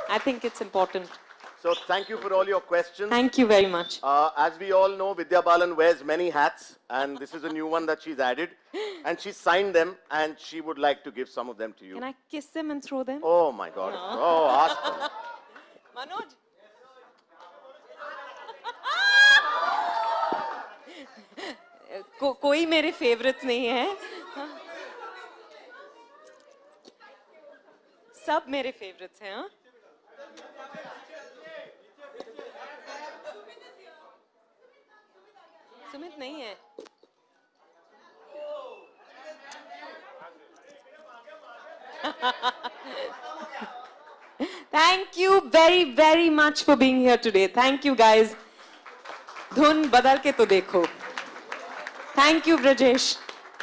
I think it's important. So thank you for all your questions. Thank you very much. As we all know, Vidya Balan wears many hats, and this is a new one that she's added. And she signed them, and she would like to give some of them to you. Can I kiss them and throw them? Oh my God. No. Oh, ask them. Manoj. कोई मेरे favourites नहीं है. सब मेरे favourites हैं. हाँ? सुमित नहीं है. Thank you very, very much for being here today. Thank you, guys. धुन बदल के तो देखो. Thank you, Brajesh.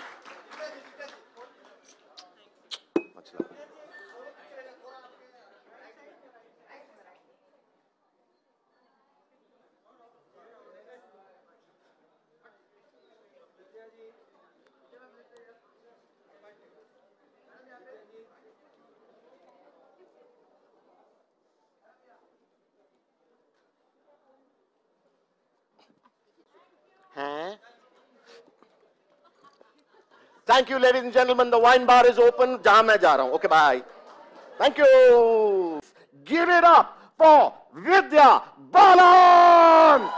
Thank you, ladies and gentlemen. The wine bar is open. Jahan main ja raha hu. Okay, bye. Thank you. Give it up for Vidya Balan.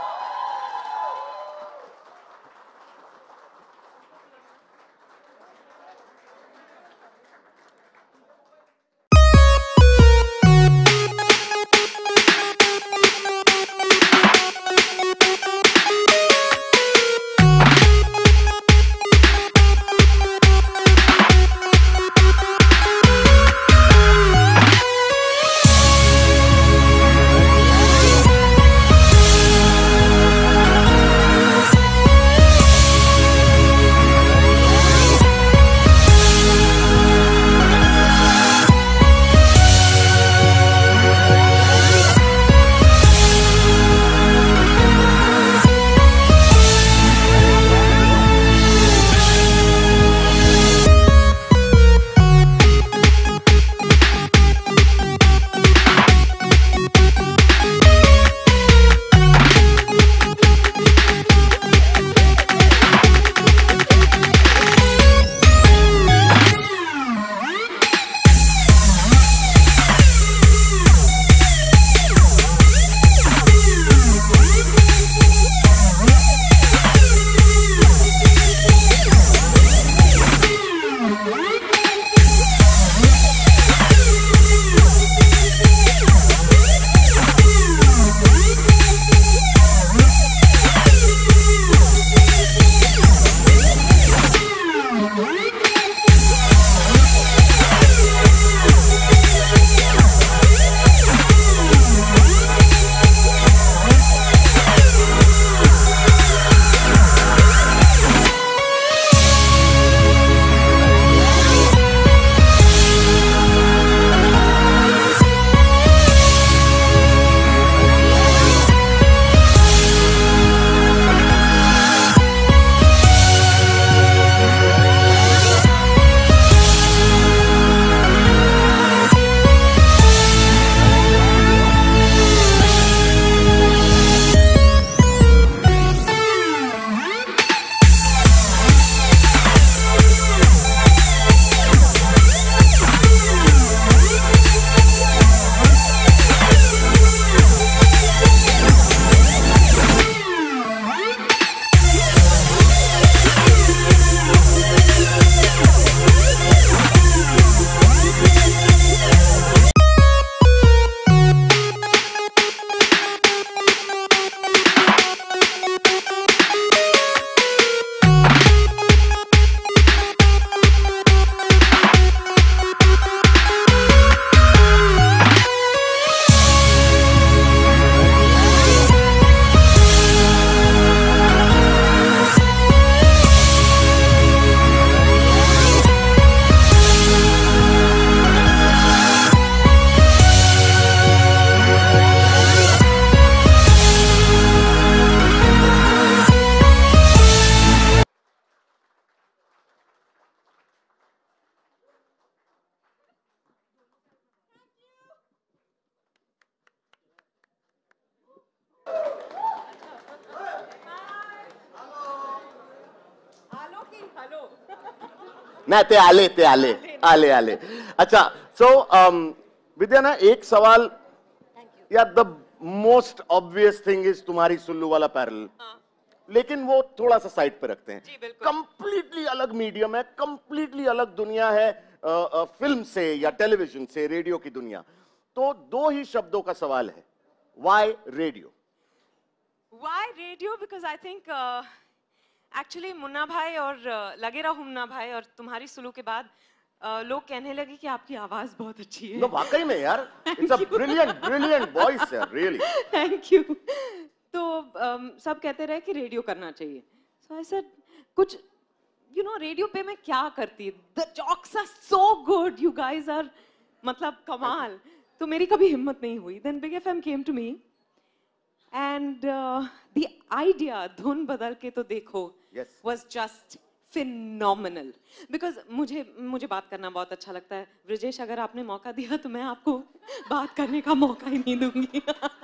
नहीं ते आले आले। अच्छा, so विद्या ना एक सवाल, यार the most obvious thing is तुम्हारी सुल्लू वाला पैरल, लेकिन वो थोड़ा सा साइड पे रखते हैं। कंप्लीटली अलग मीडियम है, कंप्लीटली अलग दुनिया है, फिल्म से या टेलीविजन से रेडियो की दुनिया। तो दो ही शब्दों का सवाल है, why radio? Why radio? Because I think actually Munna Bhai और लगे रहो मुन्ना भाई और तुम्हारी सुलू के बाद लोग कहने लगे कि आपकी आवाज बहुत अच्छी है। नो वाकई में यार, इट्स अ ब्रिलियंट वॉइस यार, रियली। Thank you. तो सब कहते रहे कि रेडियो करना चाहिए। सो आई सेड कुछ रेडियो पे मैं क्या करती, the jokes are so good, you guys are मतलब कमाल। तो मेरी कभी हिम्मत नहीं हुई। Then Big FM came to me and the idea धुन बदल के तो देखो वाज जस्ट phenomenal because मुझे बात करना बहुत अच्छा लगता है। ब्रजेश, अगर आपने मौका दिया तो मैं आपको बात करने का मौका ही नहीं दूंगी।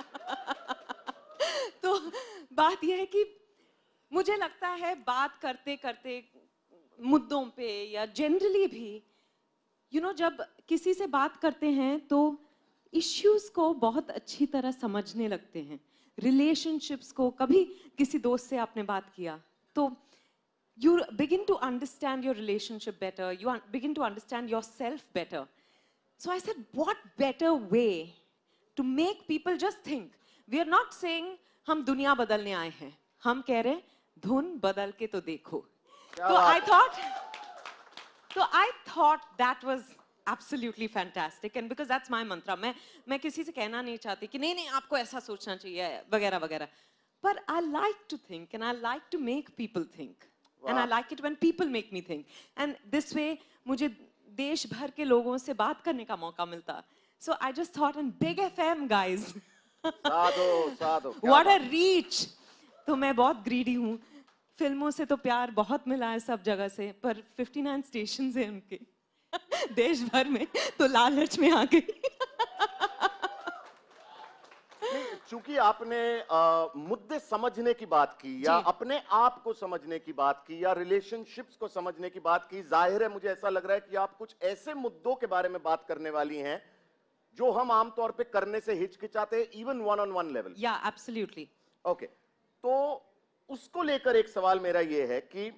तो बात यह है कि मुझे लगता है बात करते करते मुद्दों पे या जनरली भी जब किसी से बात करते हैं तो इश्यूज को बहुत अच्छी तरह समझने लगते हैं। रिलेशनशिप्स को, कभी किसी दोस्त से आपने बात किया तो you begin to understand your relationship better, you begin to understand yourself better. So I said, what better way to make people just think? We are not saying हम दुनिया बदलने आए हैं, हम कह रहे हैं धुन बदल के तो देखो। तो I thought that was absolutely fantastic, and because that's my mantra, मैं किसी से कहना नहीं चाहती कि नहीं आपको ऐसा सोचना चाहिए वगैरह वगैरह, but I like to think and I like to make people think. And I like it when people make me think. And this way, मुझे देश भर के लोगों से बात करने का मौका मिलता. So I just thought, and Big FM, guys. Sadho. What a reach. तो मैं बहुत greedy हूँ. फिल्मों से तो प्यार बहुत मिला है सब जगह से, पर 59 स्टेशंस हैं उनके देश भर में, तो लालच में आ गई। चूंकि आपने मुद्दे समझने की बात की या अपने आप को समझने की बात की या रिलेशनशिप्स को समझने की बात की, जाहिर है मुझे ऐसा लग रहा है कि आप कुछ ऐसे मुद्दों के बारे में बात करने वाली हैं जो हम आमतौर पे करने से हिचकिचाते हैं, even one on one level. Yeah absolutely. Okay, तो उसको लेकर एक सवाल मेरा ये है कि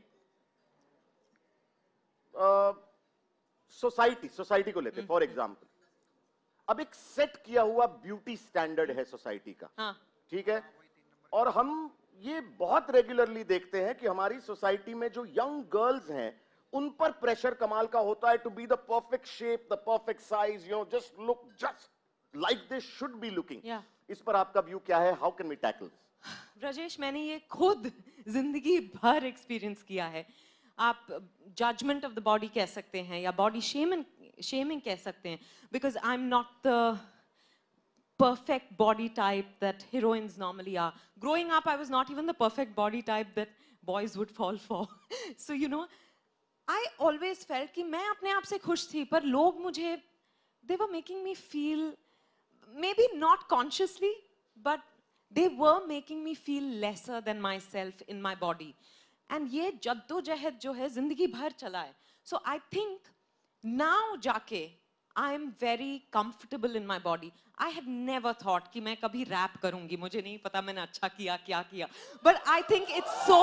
सोसाइटी को लेते, फॉर एग्जाम्पल अब एक सेट किया हुआ ब्यूटी स्टैंडर्ड है सोसाइटी का, ठीक है, और हम ये बहुत रेगुलरली देखते हैं कि हमारी सोसाइटी में जो यंग गर्ल्स हैं उन पर प्रेशर कमाल का होता है to be the perfect shape, the perfect size, just look just like they should be looking. इस पर आपका व्यू क्या है? How can we tackle? Brajesh, मैंने ये खुद जिंदगी भर एक्सपीरियंस किया है। आप जजमेंट ऑफ द बॉडी कह सकते हैं या बॉडी शेमिंग कह सकते हैं, because I'm not the perfect body type that heroines normally are. Growing up, I was not even the perfect body type that boys would fall for. So I always felt कि मैं अपने आप से खुश थी, पर लोग मुझे, they were making me feel, maybe not consciously, but they were making me feel lesser than myself in my body. And ये जद्दोजहद जो है जिंदगी भर चला है. So I think now जाके I am very comfortable in my body. I had never thought कि मैं कभी रैप करूंगी, मुझे नहीं पता मैंने अच्छा किया क्या किया, but I think it's so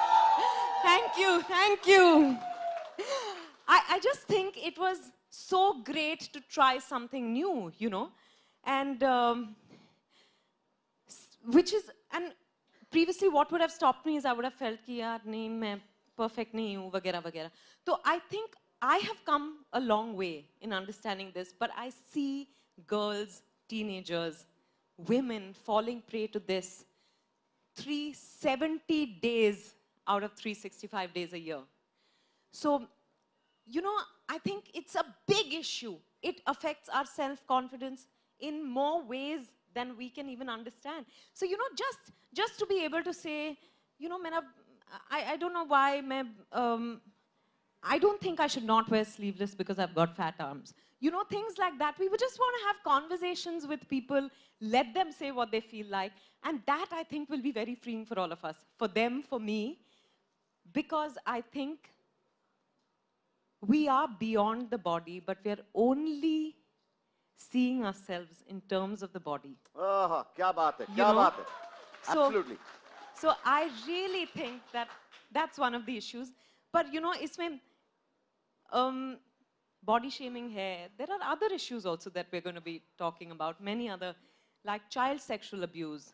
thank you. I just think it was so great to try something new, and which is, and previously what would have stopped me is I would have felt कि यार नहीं मैं perfect नहीं हूँ वगैरह वगैरह. तो I think I have come a long way in understanding this, but I see girls, teenagers, women falling prey to this 370 days out of 365 days a year. So, I think it's a big issue. It affects our self-confidence in more ways than we can even understand. So, just to be able to say, I don't know why, I don't think I should not wear sleeveless because I've got fat arms. Things like that. We would just want to have conversations with people, let them say what they feel like, and that I think will be very freeing for all of us. For them, for me, because I think we are beyond the body, but we are only seeing ourselves in terms of the body. क्या बात है, You क्या know? बात है. Absolutely. So I really think that that's one of the issues. But you know, इसमें body shaming hai. There are other issues also that we're going to be talking about. Many other, like child sexual abuse,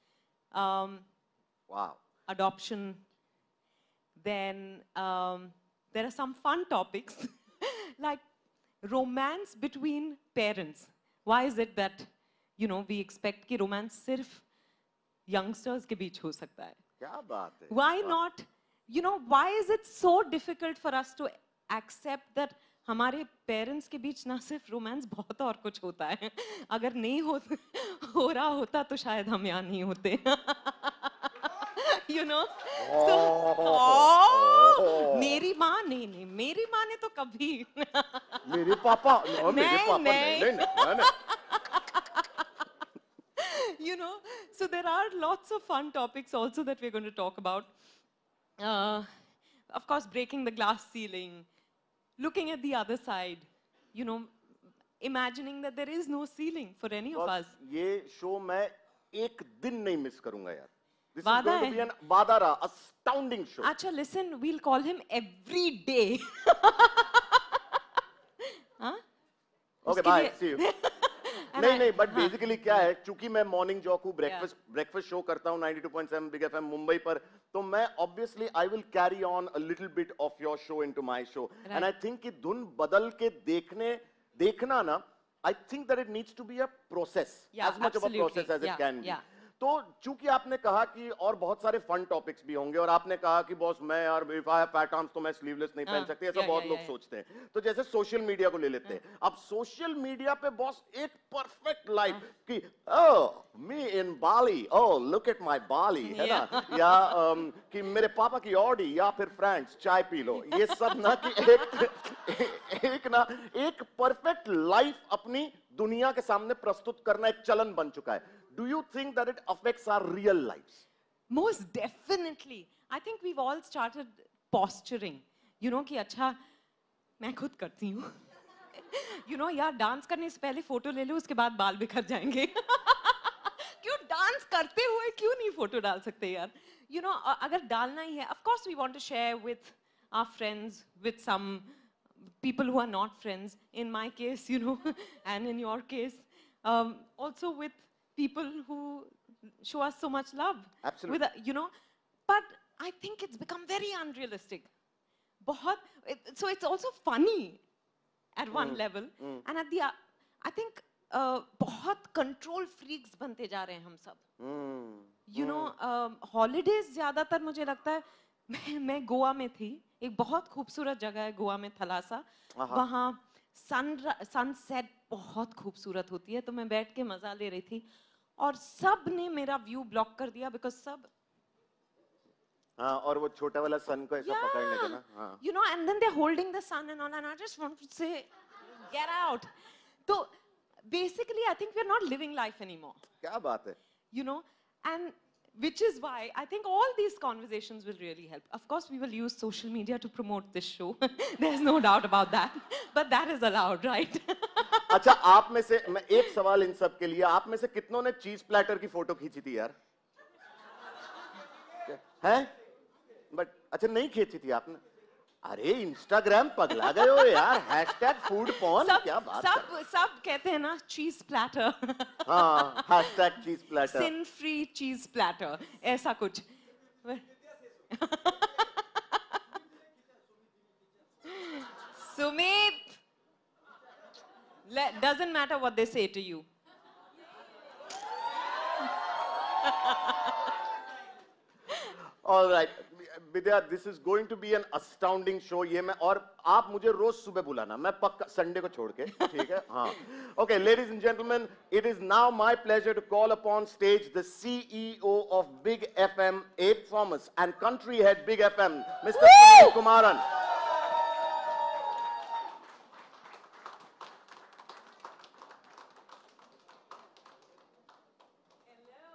Wow. adoption. Then there are some fun topics like romance between parents. Why is it that, you know, we expect कि romance सिर्फ youngsters के बीच हो सकता है? क्या बात है? Why not? You know, why is it so difficult for us to accept that हमारे parents के बीच ना सिर्फ romance बहुत और कुछ होता है. अगर नहीं हो रहा होता तो शायद हम यहाँ नहीं होते. You know? मेरी माँ नहीं, मेरी माँ ने तो कभी. मेरे पापा, नहीं. You know, so there are lots of fun topics also that we're going to talk about. Of course, breaking the glass ceiling, looking at the other side, you know, imagining that there is no ceiling for any of us. ये show मैं एक दिन नहीं miss करूंगा यार. This is वादा going to है? be an badara, astounding show. Acha, listen, we'll call him every day. Huh? Okay, उसके bye. लिए- See you. And नहीं, I- but हाँ. basically क्या है, चूंकि मैं मॉर्निंग जॉक हूँ, ब्रेकफास्ट शो करता हूँ 92.7 बिग एफएम मुंबई पर, तो मैं obviously I will carry on a little bit of your show into my show. And I think कि धुन बदल के देखना ना, I think that it needs to be a process, Yeah, as much absolutely. of a process as Yeah, it can be. yeah. तो चूंकि आपने कहा कि और बहुत सारे फन टॉपिक्स भी होंगे, और आपने कहा कि बॉस मैं यार if I have fat arms तो मैं स्लीवलेस नहीं पहन सकती, ऐसा बहुत लोग सोचते हैं. तो जैसे सोशल मीडिया को ले लेते हैं. अब सोशल मीडिया पे बॉस एक परफेक्ट लाइफ कि me in Bali, look at my Bali, है ना, या कि मेरे पापा की ऑडी, या फिर फ्रेंड्स चाय पी लो. ये सब ना कि एक परफेक्ट लाइफ अपनी दुनिया के सामने प्रस्तुत करना एक चलन बन चुका है. Do you think that it affects our real lives? Most definitely. I think we've all started posturing. You know कि अच्छा मैं खुद करती हूँ. You know यार डांस करने से पहले फोटो ले लो, उसके बाद बाल बिखर जाएंगे. क्यों डांस करते हुए क्यों नहीं फोटो डाल सकते यार? You know अगर डालना ही है, of course we want to share with our friends, with some people who are not friends. In my case, you know, and in your case, also with people who show us so much love. Absolutely. You know, but I think it's become very unrealistic. So it's also funny at one level, and at the I think बहुत control freaks बनते जा रहे हैं हम सब. You know, holidays ज़्यादातर मुझे लगता है मैं गोवा में थी, एक बहुत खूबसूरत जगह है गोवा में, थलासा. वहाँ सनसेट बहुत खूबसूरत होती है, तो मैं बैठ के मजा ले रही थी और सब ने मेरा व्यू ब्लॉक कर दिया बिकॉज सब और वो छोटा वाला सन को ऐसा पकड़ने का ना, you know, and then they're holding the sun and all, and I just want to say get out. So basically I think we're not living life anymore. क्या बात है? You know, and which is why I think all these conversations will really help. Of course, we will use social media to promote this show. There's no doubt about that. But that is allowed, right? अच्छा, आप में से मैं एक सवाल इन सब के लिए, आप में से कितनों ने चीज प्लेटर की फोटो खींची थी यार? हैं? बट अच्छा नहीं खींची थी आपने? अरे इंस्टाग्राम पगला गए हो यार, हैशटैग फूड पॉर्न, क्या बात है? सब कहते हैं ना चीज प्लेटर. हाँ, hashtag cheese platter, sin free cheese platter, ऐसा कुछ. Sumit, doesn't matter what they say to you. All right, Vidya, this is going to be an astounding show. ये मैं, और आप मुझे रोज सुबह बुलाना, मैं पक्का संडे को छोड़ के, ठीक है? हाँ. Okay, ladies and gentlemen, it is now my pleasure to call upon stage the CEO of Big FM, Abe Thomas, and country head Big FM, Mr. Sunil Kumaran.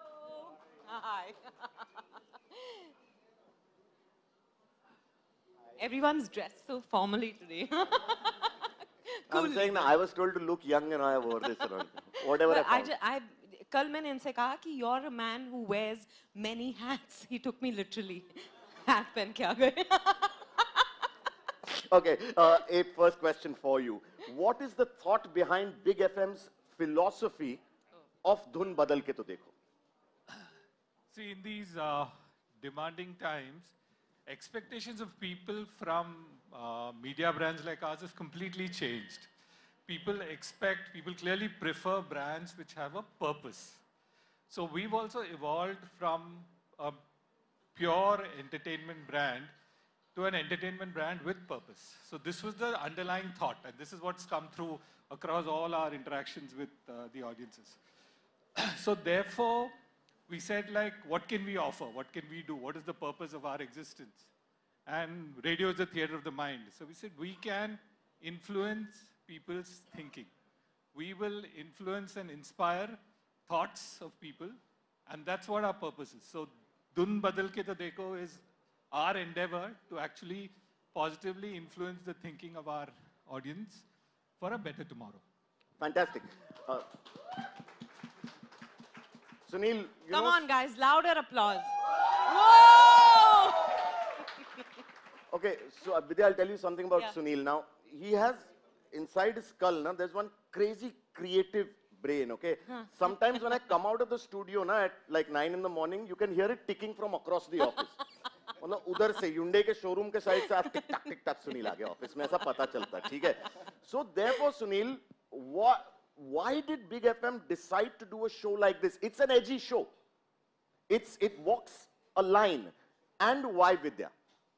Hi. Everyone's dressed so formally today. I'm saying that I was told to look young and I wore this around. Whatever But I found. कल मैंने इनसे कहा कि you're a man who wears many hats. He took me literally. Hat पहन के आ गए. Okay, a first question for you. What is the thought behind Big FM's philosophy of Dhun Badal Ke To Dekho? See, in these demanding times, expectations of people from media brands like ours have completely changed. People clearly prefer brands which have a purpose. So we've also evolved from a pure entertainment brand to an entertainment brand with purpose. So this was the underlying thought, and this is what's come through across all our interactions with the audiences. So therefore, we said, like, what can we offer? What can we do? What is the purpose of our existence? And radio is the theater of the mind. So we said, we can influence people's thinking. We will influence and inspire thoughts of people, and that's what our purpose is. So Dhun Badal Ke To Dekho is our endeavor to actually positively influence the thinking of our audience for a better tomorrow. Fantastic. Sunil, Come on, guys, louder applause. Whoa! Okay, so Vidya, I'll tell you something about Sunil. Now, he has inside his skull, there's one crazy creative brain, okay? Sometimes when I come out of the studio at like 9 in the morning, you can hear it ticking from across the office. मतलब उधर से Hyundai के showroom के side से टिक टक सुनील आ गया office में ऐसा पता चलता है ठीक है so therefore Sunil why did Big FM decide to do a show like this? It's an edgy show, it walks a line. And why Vidya?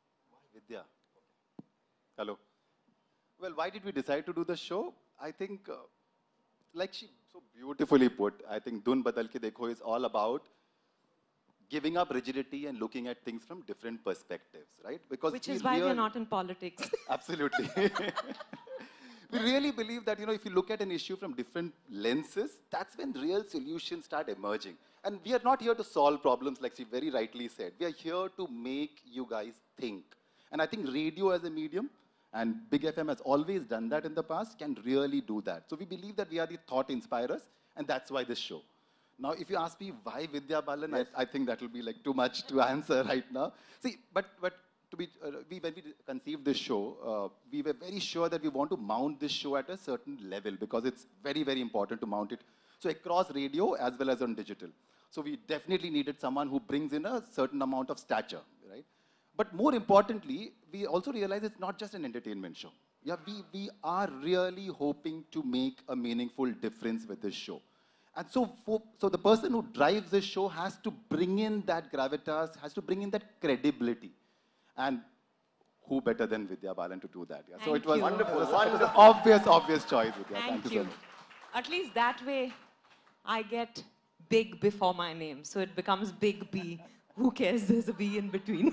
Hello. Well, why did we decide to do the show? I think like she so beautifully put, I think Dhun Badal Ke Dekho is all about giving up rigidity and looking at things from different perspectives, right? Because which is why we're not in politics. Absolutely. We really believe that, if you look at an issue from different lenses, that's when real solutions start emerging. And we are not here to solve problems, like she very rightly said. We are here to make you guys think. And I think radio as a medium, and Big FM has always done that in the past, can really do that. So we believe that we are the thought inspirers, and that's why this show. Now, if you ask me why Vidya Balan, yes. I think that will be like too much to answer right now. See, but when we conceived this show, we were very sure that we want to mount this show at a certain level because it's very, very important to mount it. So across radio as well as on digital. So we definitely needed someone who brings in a certain amount of stature, right? But more importantly, we also realize it's not just an entertainment show. Yeah, we are really hoping to make a meaningful difference with this show. And so the person who drives this show has to bring in that gravitas, has to bring in that credibility. And who better than Vidya Balan to do that? Yeah. So it was wonderful. It was an obvious choice, Vidya. Thank you so much. At least that way, I get big before my name. So it becomes Big B. Who cares? There's a B in between.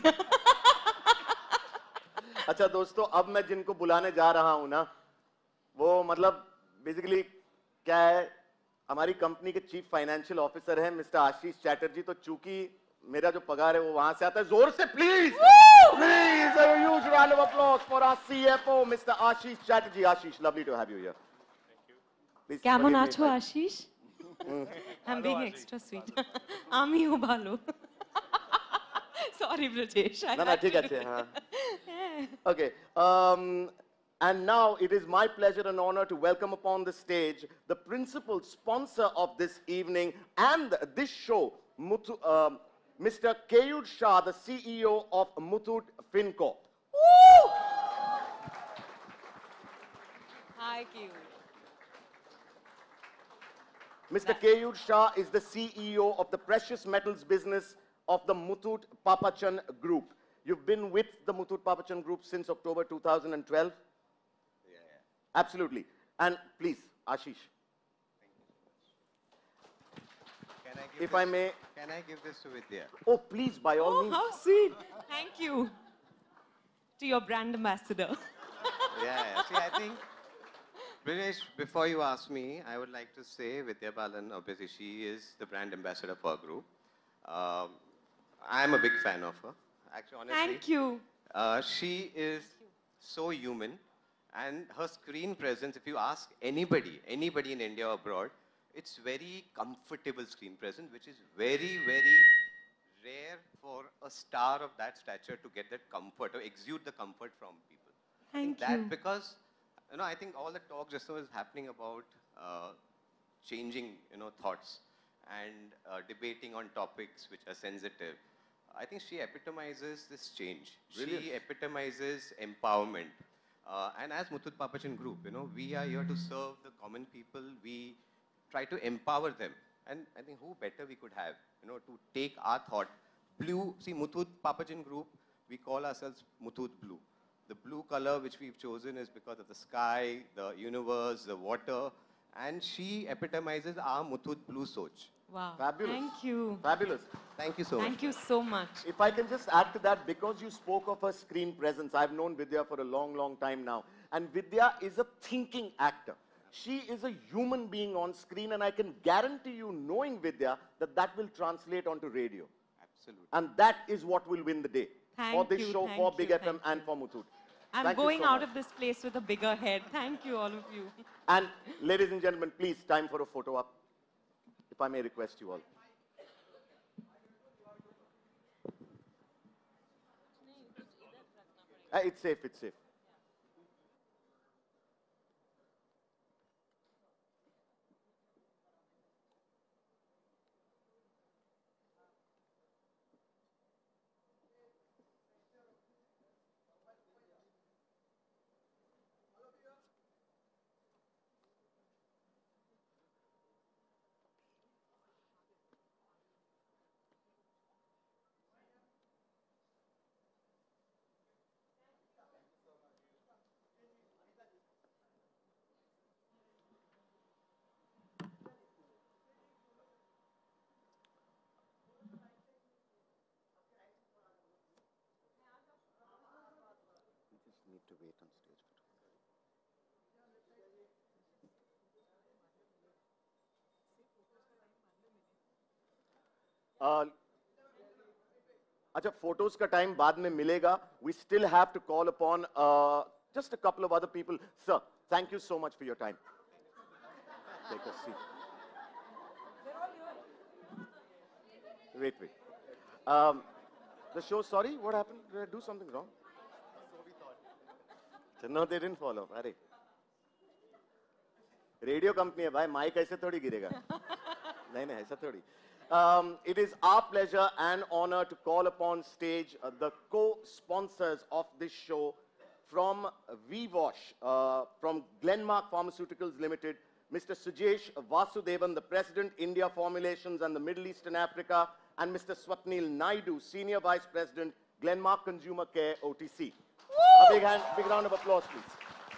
अच्छा दोस्तों, अब मैं जिनको बुलाने जा रहा हूँ ना, वो मतलब बेसिकली क्या है, हमारी कंपनी के चीफ फाइनेंशियल ऑफिसर हैं मिस्टर आशीष चैटर्जी. तो चूंकि मेरा जो पगार है वो वहां से आता है, जोर से please please a huge round of applause for our CFO Mr. Ashish Chatterjee. Ashish, lovely to have you here. Thank you. কেমন আছো Ashis? I'm being extra sweet. আমিও ভালো. Sorry Brajesh. না ঠিক আছে হ্যাঁ. Okay. And now it is my pleasure and honor to welcome upon the stage the principal sponsor of this evening and this show, Mr. Keyud Shah, the CEO of Muthoot Fincorp. Woo! Hi, Keyud. Mr. Keyud Shah is the CEO of the precious metals business of the Muthoot Papachan Group. You've been with the Muthoot Papachan Group since October 2012? Absolutely. And please, Ashish. If I may. Can I give this to Vidya? Oh, please, by all means. Oh, how sweet. Thank you. To your brand ambassador. See, I think, Brinesh, before you ask me, I would like to say Vidya Balan, obviously, she is the brand ambassador for our group. I'm a big fan of her. Actually, honestly. Thank you. She is so human, and her screen presence, if you ask anybody in India or abroad, it's very comfortable screen presence, which is very, very rare for a star of that stature to get that comfort or exude the comfort from people. I think Thank you. that because, I think all the talk just now is happening about changing, thoughts and debating on topics which are sensitive. I think she epitomizes this change. Brilliant. She epitomizes empowerment. And as Muthoot Papachan Group, we are here to serve the common people. We try to empower them. And I think who better we could have, to take our thought. Blue, see, Muthoot Papachan Group, we call ourselves Muthoot Blue. The blue color which we've chosen is because of the sky, the universe, the water. And she epitomizes our Muthoot Blue Soch. Wow. Fabulous. Thank you. Fabulous. Thank you so much. Thank you so much. If I can just add to that, because you spoke of her screen presence, I've known Vidya for a long, long time now. And Vidya is a thinking actor. She is a human being on screen, and I can guarantee you, knowing Vidya, that will translate onto radio. Absolutely. And that is what will win the day. Thank for this you, show, thank for you, Big thank FM and you. for Muthoot. I'm Thank you going so out much. of this place with a bigger head. Thank you, all of you. And ladies and gentlemen, please, time for a photo up. If I may request you all. It's safe, it's safe. We just need to wait on stage. अच्छा photos का time बाद में मिलेगा. We still have to call upon just a couple of other people. Sir, thank you so much for your time. Take a seat. Wait. The show, sorry, what happened? Did I do something wrong? So we thought. No, they didn't follow. अरे radio company है भाई, mic ऐसे थोड़ी गिरेगा. नहीं ऐसा थोड़ी. It is our pleasure and honor to call upon stage the co-sponsors of this show from VWash, from Glenmark Pharmaceuticals Limited, Mr. Sujesh Vasudevan, the President, India Formulations and the Middle East and Africa, and Mr. Swapnil Naidu, Senior Vice President, Glenmark Consumer Care, OTC. Woo! A big round of applause, please.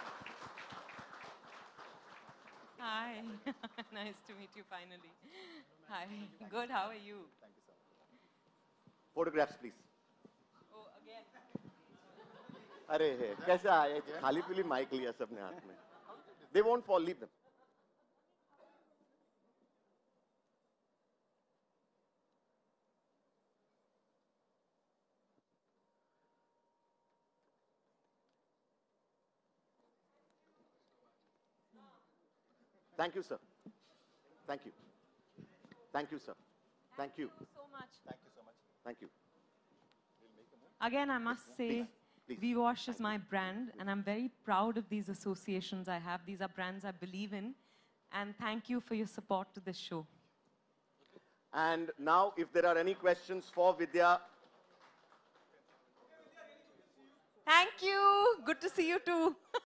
Hi. Nice to meet you finally. Hi. Good, how are you? Thank you so much. Photographs, please. Oh, again. अरे है कैसा आया खाली पीली mic लिया सबने हाथ में. They won't fall, leave them. Thank you, sir. Thank you. Thank you, sir. Thank you. So much. Thank you so much. Thank you. Again, I must say, Please. VWash is my brand, and I'm very proud of these associations I have. These are brands I believe in. And thank you for your support to this show. And now, if there are any questions for Vidya. Thank you. Good to see you too.